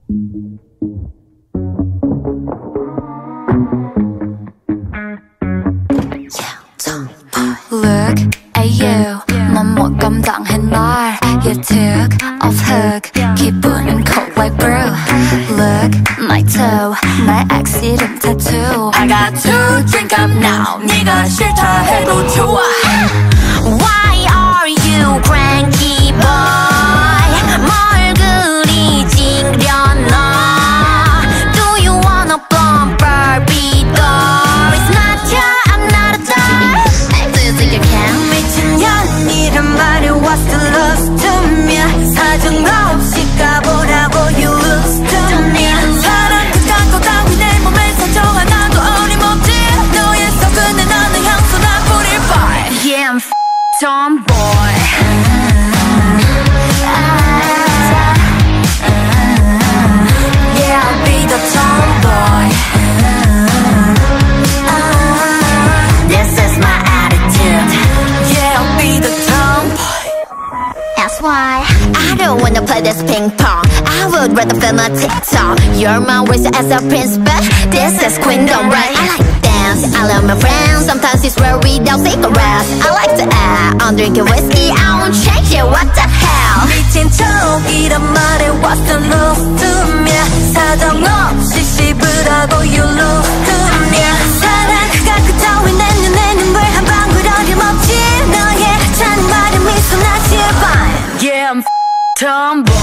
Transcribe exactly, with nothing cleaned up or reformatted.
Look at you, 넌 뭐 감당해 날. You took off hook, 기분은 cold like brew. Look, my toe, 나의 accident tattoo. I got to drink up now, 네가 싫다 해도 좋아. Why are you cranky boy? 뭘 그리 찡려나? Do you wanna bump Barbie doll? It's not your, I'm not a doll. Do you think you can? 미친년이란 말이 what's the loss to me? 사정없이 가보라고 you lose to me. 사랑 그딴 거 따위 내 몸에 사정 하나도 어림없지. 너의 속은 나는 향수나 뿌릴 발. Yeah, I'm tomboy. Yeah, I'll be the tomboy. This is my attitude. Yeah, I'll be the tomboy. That's why I don't wanna play this ping pong. I would rather film a TikTok. You're my racer as a prince, but this is queendom, right? I like dance, I love my friends. Sometimes it's rare without cigarettes. I like to act, I'm drinking whiskey. I won't change it, what the hell? 미친 척이란 말에 what's the loss to me? 사정없이 씹으라고 you lose to me. 사랑 그가 그 따위 내 눈에 눈물 한 방울 어림없지. 너의 찬 말에 미소 나 제발. Yeah, I'm tomboy.